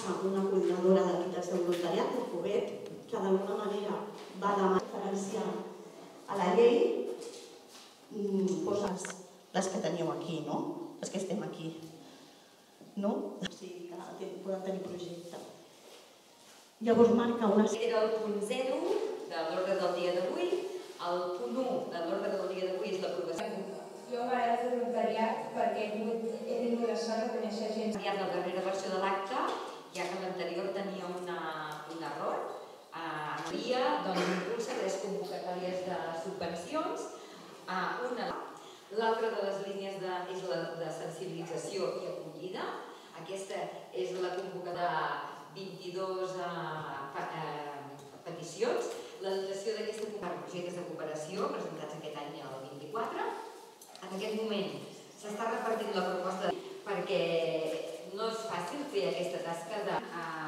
passa una coordinadora d'entitats de voluntariat, el COVET, que d'alguna manera va demanar referència a la llei, les que teníeu aquí, no? Les que estem aquí. No? O sigui, que poden tenir projecte. Llavors marca una... Era el punt 0 de l'ordre del dia d'avui. El punt 1 de l'ordre del dia d'avui és l'aprovació. Jo m'agrada fer voluntariat perquè he tingut la sort de conèixer gent. Hi ha la darrera versió de l'acte, ja que l'anterior tenia un error. Impulsa 3 convocatòries de subvencions. L'altra de les línies és la de sensibilització i acollida. Aquesta és la convocatòria de 22 peticions. La dotació d'aquesta projectes de cooperació presentats aquest any el 24. En aquest moment s'està repartint la proposta perquè no és fàcil fer aquesta tasca de